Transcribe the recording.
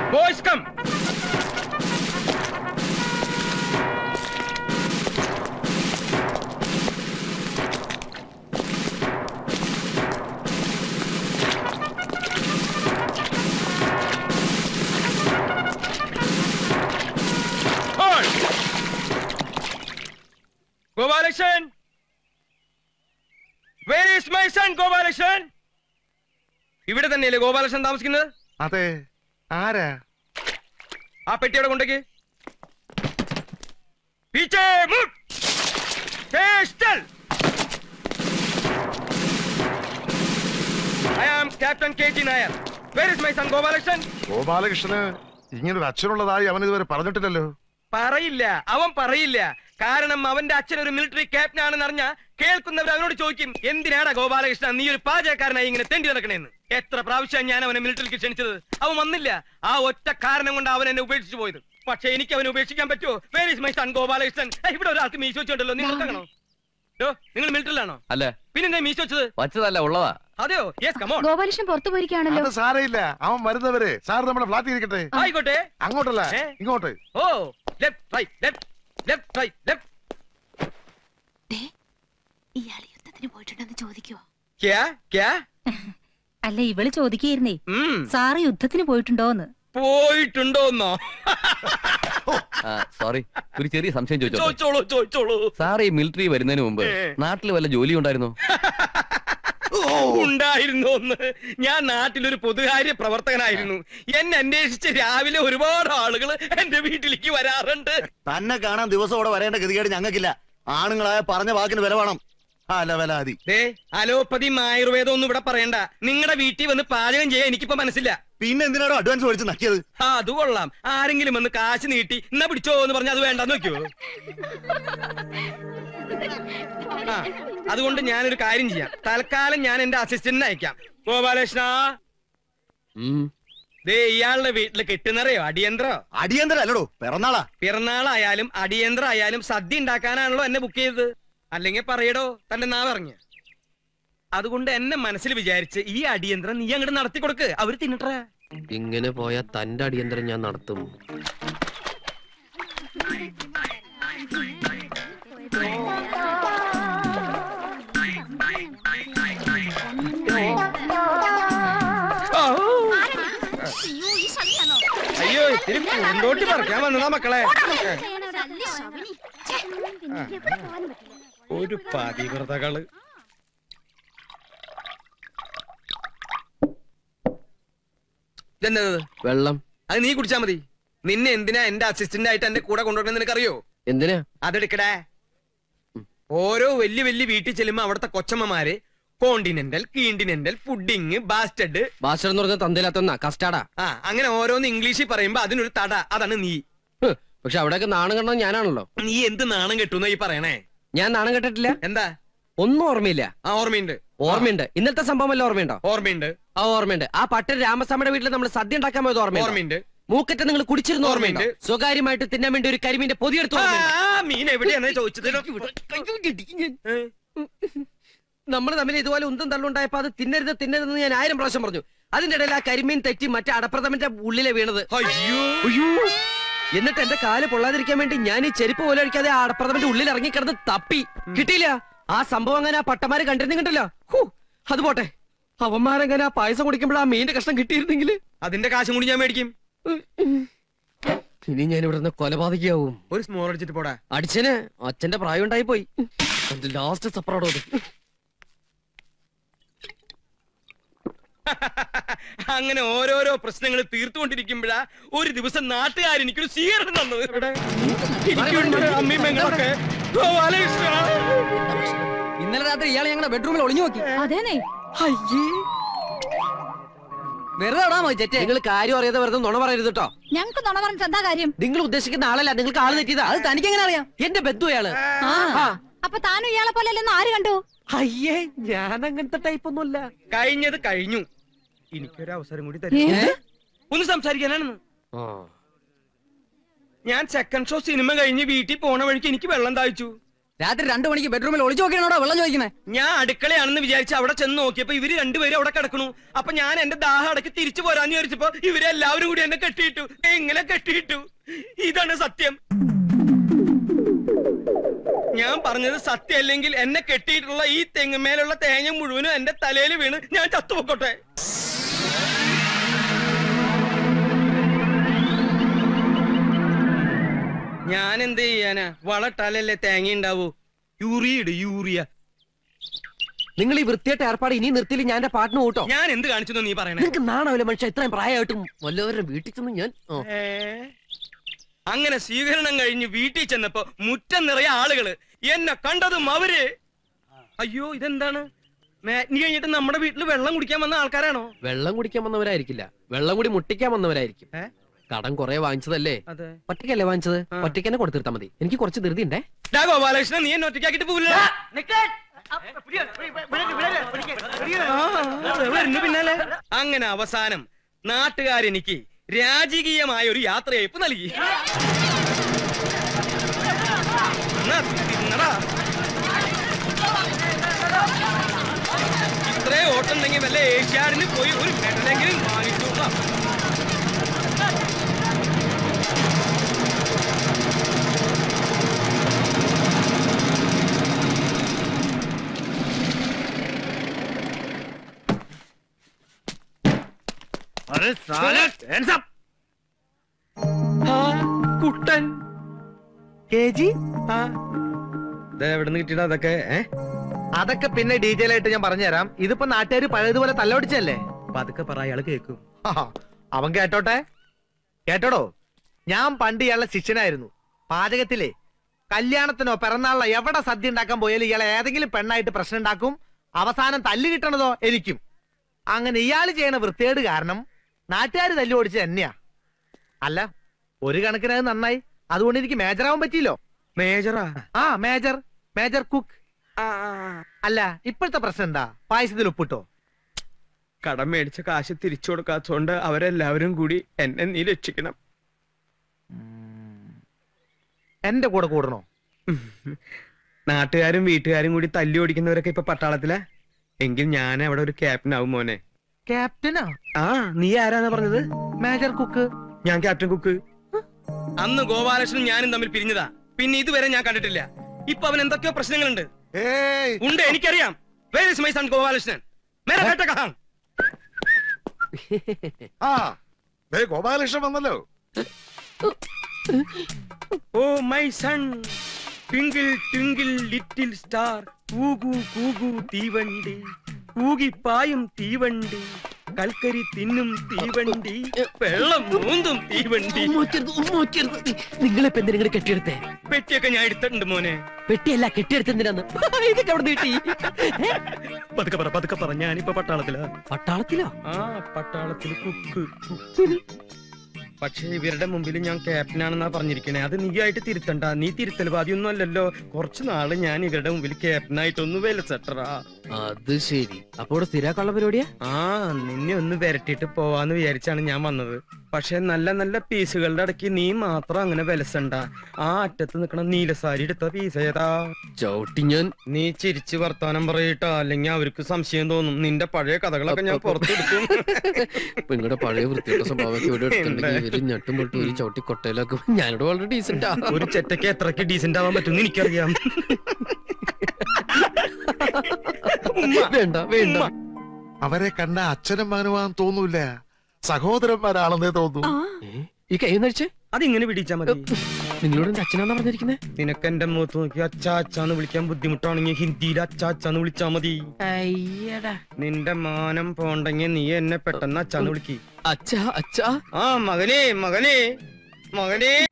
Boys, come. Gopalakrishnan! Where is my son, Gopalakrishnan? ഇവിടെ തന്നെയല്ലേ ഗോപാലകൃഷ്ണൻ താമസിക്കുന്നത്? അതെ. ആരാ? ആ പെട്ടിയുടെ കൊണ്ടേക്ക്. പീച്ചേ മുട്ട്. സ്റ്റൽ. I am Captain KG Nair. Where is my son, Gopalakrishnan? ഗോപാലകൃഷ്ണന് ഇങ്ങനൊരു അച്ഛനുള്ളതായി അവൻ ഇതുവരെ പറഞ്ഞിട്ടില്ലല്ലോ. പറയില്ല, അവൻ പറയില്ല. കാരണം അവന്റെ അച്ഛൻ ഒരു മിലിറ്ററി ക്യാപ്റ്റൻ ആണെന്ന് അറിഞ്ഞ കേൾക്കുന്നവർ അവനോട് ചോദിക്കും, എന്തിനാടാ ഗോപാലകൃഷ്ണൻ നീ ഒരു പാചകക്കാരനായി ഇങ്ങനെ തെണ്ടി നടക്കണേന്ന്. എത്ര പ്രാവശ്യം ഞാൻ അവനെ മിലിറ്ററിക്ക് ക്ഷണിച്ചത്, അവൻ വന്നില്ല. ആ ഒറ്റ കാരണം കൊണ്ട് അവൻ എന്നെ ഉപേക്ഷിച്ചു പോയത്. പക്ഷെ എനിക്ക് അവനെ ഉപേക്ഷിക്കാൻ പറ്റുമോ? Where is my son Gopalakrishnan? ഇവിടെ ഒരാൾക്ക് മീശ വെച്ചോണ്ടല്ലോ, നിങ്ങൾ കാണോ? നിങ്ങൾ മിലിറ്ററിലാണോ? അല്ല. പിന്നെ മീശ വെച്ചത് വച്ചതല്ല, ഉള്ളതാ. അതെയോ? Yes, come on. ഗോപാലകൃഷ്ണൻ പുറത്തു പോയിരിക്കുകയാണല്ലോ. അത് സാരയില്ല, അവൻ വരുന്നവരെ സാർ നമ്മുടെ ഫ്ലാറ്റിൽ ഇരിക്കട്ടെ. ആയിക്കോട്ടെ. അങ്ങോട്ടല്ല, ഇങ്ങോട്ട്. Oh, left right left left right left. ഇയാൾ യുദ്ധത്തിന് പോയിട്ടുണ്ടെന്ന് ചോദിക്കുവോ? അല്ല, ഇവള് ചോദിക്കുകയായിരുന്നേ, സാറ് യുദ്ധത്തിന് പോയിട്ടുണ്ടോന്ന്. പോയിട്ടുണ്ടോന്നോ? സോറി, ഒരു ചെറിയ സംശയം ചോദിച്ചോളൂ. സാർ ഈ മിലിറ്ററി വരുന്നതിന് മുമ്പ് നാട്ടിൽ വല്ല ജോലി ഉണ്ടായിരുന്നോ? ഉണ്ടായിരുന്നു. ഞാൻ നാട്ടിലൊരു പൊതുകാര്യ പ്രവർത്തകനായിരുന്നു. എന്നെ അന്വേഷിച്ച് രാവിലെ ഒരുപാട് ആളുകൾ എന്റെ വീട്ടിലേക്ക് വരാറുണ്ട്. തന്നെ കാണാൻ ദിവസം ഇവിടെ വരേണ്ട ഗതികേട് ഞങ്ങൾക്കില്ല. ആണുങ്ങളായ പറഞ്ഞ വാക്കിന് വില വേണം. അലോപ്പതി ആയുർവേദം ഒന്നും ഇവിടെ പറയണ്ട. നിങ്ങളുടെ വീട്ടിൽ വന്ന് പാചകം ചെയ്യാൻ എനിക്കിപ്പോ മനസ്സില്ല. പിന്നെ എന്തിനാണോ അഡ്വാൻസ് മേടിച്ച് നക്കിയത്? അത് കൊള്ളാം. ആരെങ്കിലും വന്ന് കാശ് നീട്ടി എന്നാ പിടിച്ചോ എന്ന് പറഞ്ഞാൽ അത് വേണ്ടെന്ന് വെക്കോ? അതുകൊണ്ട് ഞാനൊരു കാര്യം ചെയ്യാം. തൽക്കാലം ഞാൻ എന്റെ അസിസ്റ്റന്റിനെ അയക്കാം. ഗോപാലകൃഷ്ണ, ഇയാളുടെ വീട്ടില് കിട്ടുന്നറിയോ അടിയന്തരോ? അടിയന്തരം അല്ലടോ, പിറന്നാളാ. പിറന്നാളായാലും അടിയന്തരം ആയാലും സദ്യ ഉണ്ടാക്കാനാണല്ലോ എന്നെ ബുക്ക് ചെയ്തത്. അല്ലെങ്കിൽ പറയടോ തന്റെ നാവിറങ്ങിയ. അതുകൊണ്ട് എന്നെ മനസ്സിൽ വിചാരിച്ച് ഈ അടിയന്തരം നീ അങ്ങോട്ട് നടത്തി കൊടുക്ക്, അവര് തിന്നിട്ടേ. ഇങ്ങനെ പോയാ തന്റെ അടിയന്തരം ഞാൻ നടത്തും. അയ്യോ, ഇത്തിരി പൂന്തോട്ടി പറിക്കാൻ വന്നതാ മക്കളെ. ഒരു പതിവ്രതകള്. ഇതെന്നത്? വെള്ളം. അത് നീ കുടിച്ചാ മതി. നിന്നെ എന്തിനാ എന്റെ അസിസ്റ്റന്റ് ആയിട്ട് എന്റെ കൂടെ കൊണ്ടുവരണമെന്ന് നിനക്കറിയോ? എന്തിനാ? അതെടുക്കടേ. ഓരോ വലിയ വലിയ വീട്ടിൽ ചെല്ലുമ്പോ അവിടുത്തെ കൊച്ചമ്മമാര് continental, continental, pudding, bastard. Bastard എന്ന് പറഞ്ഞാൽ തന്തയിലാത്ത കസ്റ്റാർഡാ. അങ്ങനെ ഓരോന്ന് ഇംഗ്ലീഷിൽ പറയുമ്പോ അതിനൊരു തട. അതാണ് നീ. പക്ഷെ അവിടെയൊക്കെ നാണം കെട്ടണം ഞാനാണല്ലോ. നീ എന്ത് നാണം കെട്ടുന്ന ഈ പറയണേ? ഞാൻ നാണം കെട്ടിട്ടില്ല. എന്താ? ഒന്നും ഓർമ്മയില്ല. ഓർമ്മയുണ്ട്. ഓർമ്മയുണ്ട്. ഇന്നത്തെ സംഭവം വല്ല ഓർമ്മയുണ്ടോ? ഓർമ്മയുണ്ട്. ഓർമ്മയുണ്ട്. ആ പട്ടൻ രാമസ്വാമിയുടെ വീട്ടിൽ നമ്മൾ സദ്യ ഉണ്ടാക്കാൻ പോയത് ഓർമ്മയുണ്ട്. മൂക്കറ്റ നിങ്ങൾ കുടിച്ചിരുന്ന ഓർമ്മയുണ്ട്. സ്വകാര്യമായിട്ട് തിന്നാൻ വേണ്ടി ഒരു കരിമീന്റെ പൊതിയെടുത്തു. മീൻ എവിടെയാണ് ചോദിച്ചത്? നമ്മൾ തമ്മിൽ ഇതുപോലെ ഉന്തും തള്ളുണ്ടായപ്പോ അത് തിന്നരുതെന്ന് ഞാൻ 1000 പ്രാവശ്യം പറഞ്ഞു. അതിന്റെ ഇടയിൽ ആ കരിമീൻ തെറ്റി മറ്റേ അടപ്രഥമന്റെ ഉള്ളിലെ വീണത്. എന്നിട്ട് എന്റെ കാല് പൊള്ളാതിരിക്കാൻ വേണ്ടി ഞാൻ ഈ ചെരുപ്പ് പോലെ അടിക്കാതെ ആ അടപ്രഥമന്റെ ഉള്ളിൽ ഇറങ്ങിക്കിടന്ന് തപ്പി. കിട്ടിയില്ല. ആ സംഭവം അങ്ങനെ ആ പട്ടമാര് കണ്ടിരുന്നില്ല. അത് പോട്ടെ, അവന്മാരങ്ങനെ ആ പായസം കുടിക്കുമ്പോൾ ആ മീന്റെ കഷ്ണം കിട്ടിയിരുന്നെങ്കിൽ അതിന്റെ കാശും കൂടി ഞാൻ മേടിക്കും. ഇനി ഞാൻ ഇവിടെ നിന്ന് കൊലപാതകയാവും. ഒരു സ്മോൾ അടിച്ചിട്ട് പോടാ. അടിച്ചന് അച്ഛന്റെ പ്രായം ഉണ്ടായി പോയി. ലാസ്റ്റ് സപ്പറോടോ. അങ്ങനെ ഓരോരോ പ്രശ്നങ്ങൾ തീർത്തുകൊണ്ടിരിക്കുമ്പോഴാ ഒരു ദിവസം നാട്ടുകാർ എനിക്കൊരു സ്വീകരണം തന്നത്. ഇന്നലെ രാത്രി ഇയാളെ ഞങ്ങളുടെ ബെഡ്റൂമിൽ ഒളിഞ്ഞു നോക്കി. അതേനെ. വെറുതെ നിങ്ങൾ കാര്യം അറിയാതെ വെറുതെ നുണ പറയരുത് കേട്ടോ. ഞങ്ങൾക്ക് നുണ പറഞ്ഞിട്ട് എന്താ കാര്യം? നിങ്ങൾ ഉദ്ദേശിക്കുന്ന ആളല്ല, നിങ്ങൾക്ക് ആള് തെറ്റിയതാ. അത് തനിക്ക് എങ്ങനെ അറിയാം? എന്റെ ബന്ധു അയാള്. അപ്പൊ താനും ഇയാളെ പോലെ അല്ലെന്ന് ആര് കണ്ടു? അയ്യേ, ഞാൻ അങ്ങനത്തെ ടൈപ്പ് ഒന്നുമല്ല. കഴിഞ്ഞത് കഴിഞ്ഞു. എനിക്കൊരു അവസരം കൂടി തരും ഒന്ന് സംസാരിക്കാനാണെന്ന്. ഞാൻ സെക്കൻഡ് ഷോ സിനിമ കഴിഞ്ഞ് വീട്ടിൽ പോണ വഴിക്ക് എനിക്ക് വെള്ളം താഴ്ച്ചു. രാത്രി 2 മണിക്ക് ബെഡ്റൂമിൽ ഒളിച്ചു നോക്കിയാണോ വെള്ളം ചോദിക്കുന്നത്? ഞാൻ അടുക്കളയാണെന്ന് വിചാരിച്ച് അവിടെ ചെന്ന് നോക്കിയപ്പോ ഇവര് രണ്ടുപേരും അവിടെ കിടക്കണു. അപ്പൊ ഞാൻ എന്റെ ദാഹം അടക്കി തിരിച്ചു പോരാന്ന് വിചാരിച്ചപ്പോ ഇവരെല്ലാവരും കൂടി എന്നെ കെട്ടിയിട്ടു. എങ്ങനെ കെട്ടിയിട്ടു? ഇതാണ് സത്യം. ഞാൻ പറഞ്ഞത് സത്യമല്ലെങ്കിൽ എന്നെ കെട്ടിയിട്ടുള്ള ഈ തെങ്ങുമേലുള്ള തേങ്ങ മുഴുവനും എന്റെ തലയിൽ വീണ് ഞാൻ ചത്തുപൊക്കോട്ടെ. ഞാൻ എന്ത് ചെയ്യാനാ? വളട്ടാലല്ലേ തേങ്ങ ഉണ്ടാവൂ. യൂറിയ. നിങ്ങൾ ഈ വൃത്തിയായിട്ട് ഏർപ്പാട് ഇനി നിർത്തിയില്ല ഞാൻ എന്റെ പാട്ടിന് കൂട്ടോ. ഞാൻ എന്ത് കാണിച്ചു നീ പറയണേ? നിങ്ങൾക്ക് നാണാവില്ല മനുഷ്യ, ഇത്രയും പ്രായമായിട്ടും വല്ലവരുടെ വീട്ടിൽ ചെന്ന് ഞാൻ അങ്ങനെ സ്വീകരണം കഴിഞ്ഞ് വീട്ടിൽ ചെന്നപ്പോ മുറ്റം നിറയെ ആളുകള്. എന്നെ കണ്ടതും അവര് അയ്യോ ഇതെന്താണ്? മാറ്റിനി കഴിഞ്ഞിട്ട് നമ്മുടെ വീട്ടിൽ വെള്ളം കുടിക്കാൻ വന്ന ആൾക്കാരാണോ? വെള്ളം കുടിക്കാൻ വന്നവരായിരിക്കില്ല, വെള്ളം കൂടി മുട്ടിക്കാൻ വന്നവരായിരിക്കും. കടം കുറെ വാങ്ങിച്ചതല്ലേ? ഒറ്റയ്ക്കല്ലേ വാങ്ങിച്ചത്? ഒറ്റയ്ക്ക് തന്നെ കൊടുത്തിരുത്താ മതി. എനിക്ക് കുറച്ച് ധൃതി ഉണ്ടേ. ഗോപാലകൃഷ്ണൻ, നീ എന്നെ ഒറ്റയ്ക്കാക്കിട്ട് പോവില്ല. പിന്നാലെ അങ്ങനെ അവസാനം നാട്ടുകാരെനിക്ക് രാജകീയമായ ഒരു യാത്രയയപ്പ് നൽകി. ഇത്രേ ഓട്ടുണ്ടെങ്കിൽ വല്ല ഏഷ്യാഡിന് പോയി ഒരു മെഡലെങ്കിലും വാങ്ങിച്ചു. കുട്ടൻ എവിടുന്ന് കിട്ടിയിട അതൊക്കെ? അതൊക്കെ പിന്നെ ഡീറ്റെയിൽ ആയിട്ട് ഞാൻ പറഞ്ഞുതരാം. ഇതിപ്പോ നാട്ടുകാര് പഴയതുപോലെ തല്ലൊടിച്ചല്ലേ? അപ്പൊ അതൊക്കെ പറ, അയാള് കേൾക്കും. അവൻ കേട്ടോട്ടെ. കേട്ടോടോ, ഞാൻ പണ്ട് ഇയാളുടെ ശിഷ്യനായിരുന്നു. പാചകത്തിലെ കല്യാണത്തിനോ പിറന്നാളിനോ എവിടെ സദ്യ ഉണ്ടാക്കാൻ പോയാലും ഇയാളെ ഏതെങ്കിലും പെണ്ണായിട്ട് പ്രശ്നം ഉണ്ടാക്കും. അവസാനം തല്ല് കിട്ടണതോ എനിക്കും. അങ്ങനെ ഇയാൾ ചെയ്യണ വൃത്തികേട് കാരണം നാട്ടുകാര് തല്ലു ഓടിച്ചത് തന്നെയാ. അല്ല, ഒരു കണക്കിന് അത് നന്നായി. അതുകൊണ്ട് എനിക്ക് മേജറാവാൻ പറ്റിയില്ലോ. മേജറാ? ആ, മേജർ കുക്ക്. അല്ല, ഇപ്പോഴത്തെ പ്രശ്നം എന്താ? പായസത്തിൽ ഉപ്പിട്ടോ? കടം മേടിച്ച കാശ് തിരിച്ചു കൊടുക്കാത്തോണ്ട് അവരെല്ലാവരും കൂടി എന്നെ നീ രക്ഷിക്കണം. എന്റെ കൂടെ കൂടണോ? നാട്ടുകാരും വീട്ടുകാരും കൂടി തല്ലി ഓടിക്കുന്നവരൊക്കെ ഇപ്പൊ പട്ടാളത്തിലാ. എങ്കിൽ ഞാൻ അവിടെ ഒരു ക്യാപ്റ്റൻ ആവും മോനെ. ക്യാപ്റ്റനാ? ആ, നീ ആരാന്നാ പറഞ്ഞത്? Major cook. ഞാൻ ക്യാപ്റ്റൻ കുക്ക്. അന്ന് ഗോപാലകൃഷ്ണൻ ഞാനും തമ്മിൽ പിരിഞ്ഞതാ. പിന്നെ ഇതുവരെ ഞാൻ കണ്ടിട്ടില്ല. ഇപ്പൊ അവൻ എന്തൊക്കെയോ പ്രശ്നങ്ങളുണ്ട്. ഉണ്ട്, എനിക്കറിയാം. Where is my son Gopalakrishnan? മേരാ ബേട്ട കഹാം? ഗോപാലകൃഷ്ണൻ വന്നല്ലോ. Oh my son, twinkle twinkle little star, കൂകു കൂകു തീവണ്ടി, കൂകിപ്പായും തീവണ്ടി, കൽക്കരി തിന്നും തീവണ്ടി, വെള്ളം മൂന്നും തീവണ്ടി. നിങ്ങളിപ്പോ എന്തിനാ കെട്ടിയെടുത്തേ? പെട്ടിയൊക്കെ ഞാൻ എടുത്തിട്ടുണ്ട് മോനെ. പെട്ടിയല്ല, കെട്ടിയെടുത്തെന്തിനാന്ന്? ഇതൊക്കെ അവിടെ കിട്ടി. പതുക്കെ പറ, ഞാനിപ്പോ പട്ടാളത്തിലാ. പട്ടാളത്തിലോ? ആ, പട്ടാളത്തില് കുക്ക്. പക്ഷെ ഇവരുടെ മുമ്പിൽ ഞാൻ ക്യാപ്റ്റനാണെന്നാ പറഞ്ഞിരിക്കണേ. അത് നീ ആയിട്ട് തിരുത്തണ്ട. നീ തിരുത്തൽവാദിയൊന്നും അല്ലല്ലോ. കുറച്ചു നാള് ഞാൻ ഇവരുടെ മുമ്പിൽ ക്യാപ്റ്റനായിട്ടൊന്ന് വെലസെട്ടറാ. അത് ശരി. അപ്പൊ സ്ഥിരാക്കാനുള്ള പരിപാടിയാ? ആ, നിന്നെ ഒന്ന് വരട്ടിട്ട് പോവാന്ന് വിചാരിച്ചാണ് ഞാൻ വന്നത്. പക്ഷെ നല്ല നല്ല പീസുകളുടെ ഇടയ്ക്ക് നീ മാത്രം അങ്ങനെ വിലസണ്ട. ആ അറ്റത്ത് നിക്കണ നീലസാരി എടുത്ത പീസ് ഏതാ? ചവിട്ടി ഞാൻ. നീ ചിരിച്ച് വർത്താനം പറയട്ടാ, അല്ലെങ്കിൽ അവർക്ക് സംശയം തോന്നും. നിന്റെ പഴയ കഥകളൊക്കെ ഞാൻ പുറത്തെടുക്കും. നിങ്ങളുടെ പഴയ വൃത്തിയുടെ സ്വഭാവമൊക്കെ ഇവിടെ എടുത്തിട്ടുണ്ടെങ്കിൽ ഇവര് ഞെട്ടും പൊട്ടും ഒരു ചവിട്ടി കൊട്ടയിലൊക്കെ. ഞാനിവിടെ വളരെ ഡീസന്റാ. ഒരു ചെറ്റയ്ക്ക് എത്രക്ക് ഡീസന്റ് ആവാൻ പറ്റും എനിക്കറിയാം. വേണ്ട വേണ്ട. അവരെ കണ്ട അച്ഛനും മകനുമാന്ന് തോന്നൂല, സഹോദരന്മാരാണെന്നേ തോന്നൂ. ഈ കൈ നടിച്ചേ അതിങ്ങനെ പിടിച്ചാ മതി. നിങ്ങളോട് എന്റെ അച്ഛനാന്നാ പറഞ്ഞിരിക്കുന്നേ? നിനക്ക് എന്റെ മുഖത്ത് നോക്കി അച്ഛാ അച്ഛാന്ന് വിളിക്കാൻ ബുദ്ധിമുട്ടാണെങ്കിൽ ഹിന്ദിയിൽ അച്ഛാ അച്ഛാന്ന് വിളിച്ചാ മതി. നിന്റെ മാനം പോണ്ടെങ്കിൽ നീ എന്നെ പെട്ടെന്ന് അച്ഛാന്ന് വിളിക്ക്. അച്ഛാ അച്ഛാ. ആ, മകനേ മകനേ മകനേ.